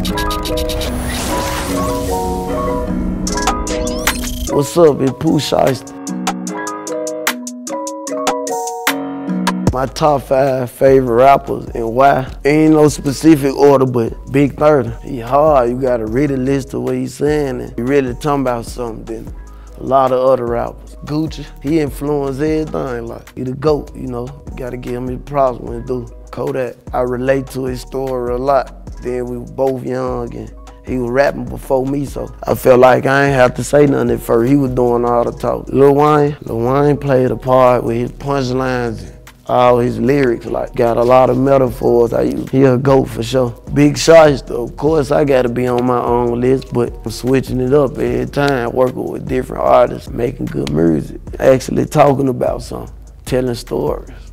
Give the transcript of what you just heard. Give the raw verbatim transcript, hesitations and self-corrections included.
What's up, it's Pooh Shiesty. My top five favorite rappers and why. Ain't no specific order, but Big thirty. He hard, you gotta really listen to what he's saying and he really talking about something than a lot of other rappers. Gucci, he influenced everything, like he the GOAT, you know. You gotta give him his props when he do. Kodak, I relate to his story a lot. Then we were both young and he was rapping before me, so I felt like I ain't have to say nothing at first. He was doing all the talk. Lil Wayne, Lil Wayne played a part with his punchlines. All his lyrics, like, got a lot of metaphors I use. He a GOAT for sure. Big Shiesty, of course I gotta be on my own list, but I'm switching it up every time, working with different artists, making good music, actually talking about something, telling stories.